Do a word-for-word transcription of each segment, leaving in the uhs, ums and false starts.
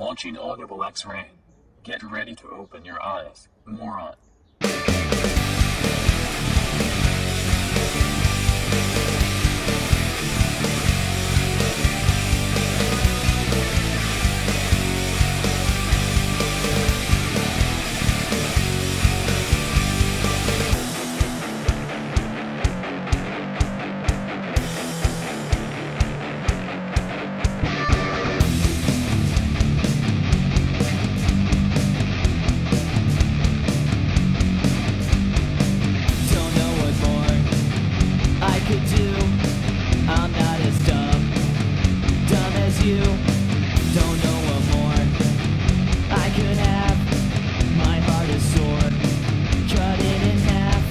Launching Audible X-ray. Get ready to open your eyes, moron. I'm not as dumb, dumb as you. Don't know what more I could have. My heart is sore, cut it in half.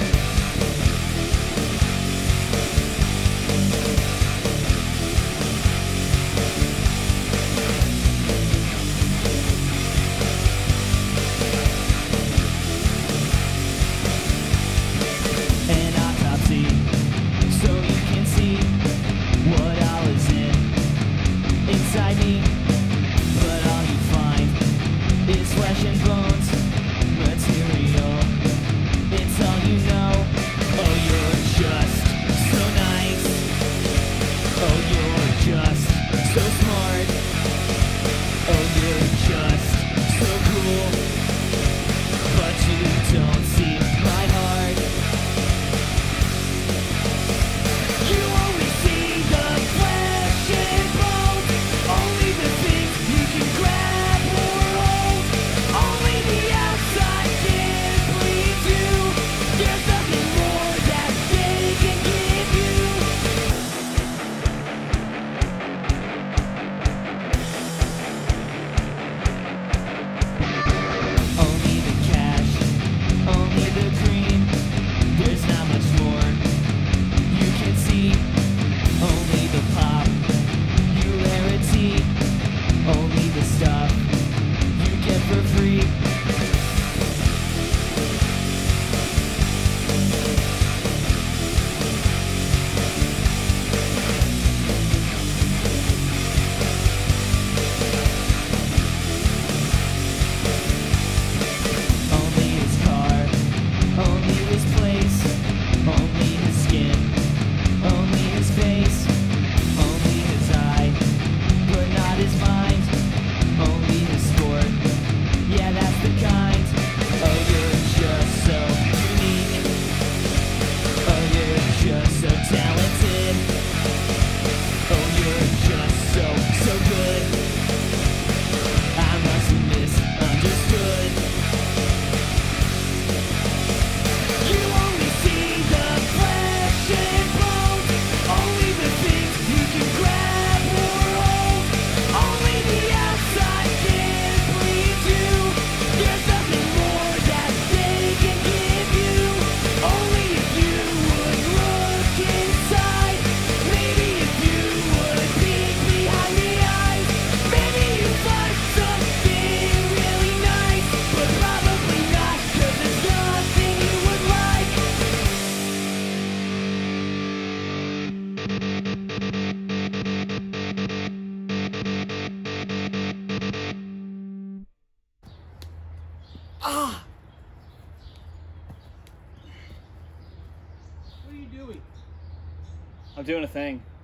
An autopsy, so you can see what all is in inside me. But all you find is flesh and bones, material. It's all you know. Oh, you're just so nice. Oh, you're just so smart. Oh, you're just so cool. But you don't see my heart. You only see the flesh and bones, only the things you can grab or hold. Only the outside can please you. There's nothing more that they can give you. Only the cash, only the cream. There's not much more you can see. Only the pop, Ularity. Only the stuff you get for free. Only his car, only his place, only his skin, only his face, only his eye, but not his mind. Only his sport, yeah, that's the kind. Oh, you're just so unique. Oh, you're just so talented. Oh, you're just so, so good. I must have misunderstood. You only see the flesh and bones, only the things you can grab or hold. Only the outside can please you. There's nothing more that they can give you. Only if you would look inside. Maybe if you would peek behind the eyes. Maybe you'd find something really nice. But probably not, 'cause there's nothing you would like. Ah! What are you doing? I'm doing a thing.